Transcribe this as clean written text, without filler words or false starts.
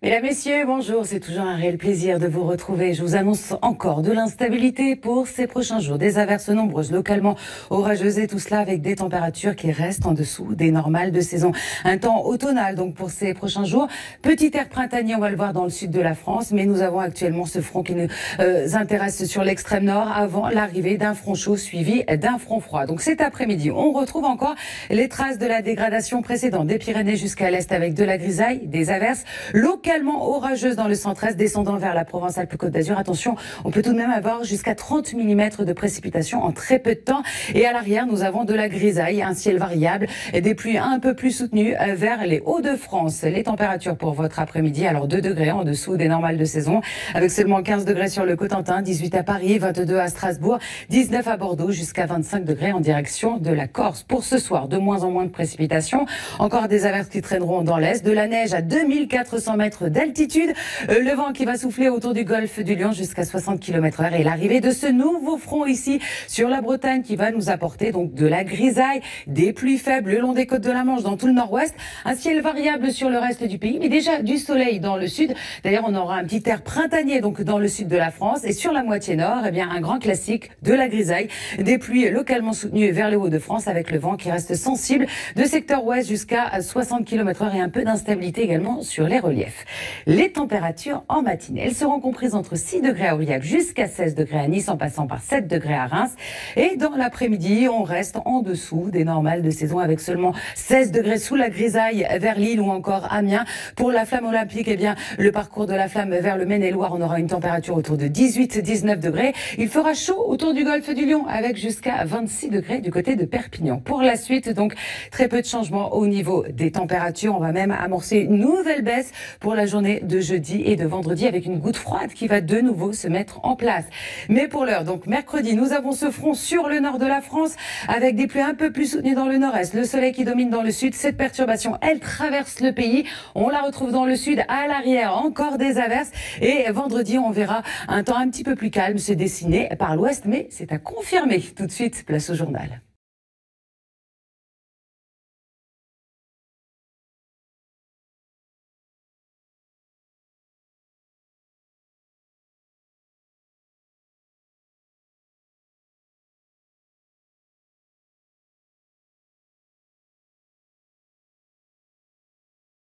Mesdames, Messieurs, bonjour, c'est toujours un réel plaisir de vous retrouver. Je vous annonce encore de l'instabilité pour ces prochains jours. Des averses nombreuses, localement orageuses et tout cela avec des températures qui restent en dessous des normales de saison. Un temps automnal donc pour ces prochains jours. Petit air printanier, on va le voir dans le sud de la France, mais nous avons actuellement ce front qui nous intéresse sur l'extrême nord avant l'arrivée d'un front chaud suivi d'un front froid. Donc cet après-midi, on retrouve encore les traces de la dégradation précédente des Pyrénées jusqu'à l'est avec de la grisaille, des averses localement orageuse dans le centre-est, descendant vers la Provence-Alpes-Côte d'Azur. Attention, on peut tout de même avoir jusqu'à 30 mm de précipitations en très peu de temps. Et à l'arrière, nous avons de la grisaille, un ciel variable et des pluies un peu plus soutenues vers les Hauts-de-France. Les températures pour votre après-midi, alors 2 degrés en dessous des normales de saison, avec seulement 15 degrés sur le Cotentin, 18 à Paris, 22 à Strasbourg, 19 à Bordeaux, jusqu'à 25 degrés en direction de la Corse. Pour ce soir, de moins en moins de précipitations, encore des averses qui traîneront dans l'est, de la neige à 2400 mètres d'altitude, le vent qui va souffler autour du golfe du Lion jusqu'à 60 km/h et l'arrivée de ce nouveau front ici sur la Bretagne qui va nous apporter donc de la grisaille, des pluies faibles le long des côtes de la Manche dans tout le nord-ouest, un ciel variable sur le reste du pays, mais déjà du soleil dans le sud. D'ailleurs, on aura un petit air printanier donc dans le sud de la France et sur la moitié nord, eh bien un grand classique de la grisaille, des pluies localement soutenues vers les Hauts-de-France avec le vent qui reste sensible de secteur ouest jusqu'à 60 km/h et un peu d'instabilité également sur les reliefs. Les températures en matinée, elles seront comprises entre 6 degrés à Aurillac jusqu'à 16 degrés à Nice en passant par 7 degrés à Reims. Et dans l'après-midi, on reste en dessous des normales de saison avec seulement 16 degrés sous la grisaille vers Lille ou encore Amiens. Pour la flamme olympique, eh bien, le parcours de la flamme vers le Maine-et-Loire, on aura une température autour de 18-19 degrés. Il fera chaud autour du golfe du Lion avec jusqu'à 26 degrés du côté de Perpignan. Pour la suite, donc, très peu de changements au niveau des températures. On va même amorcer une nouvelle baisse pour la journée de jeudi et de vendredi avec une goutte froide qui va de nouveau se mettre en place. Mais pour l'heure, donc mercredi, nous avons ce front sur le nord de la France avec des pluies un peu plus soutenues dans le nord-est, le soleil qui domine dans le sud. Cette perturbation, elle traverse le pays. On la retrouve dans le sud, à l'arrière, encore des averses. Et vendredi, on verra un temps un petit peu plus calme se dessiner par l'ouest, mais c'est à confirmer. Tout de suite, place au journal.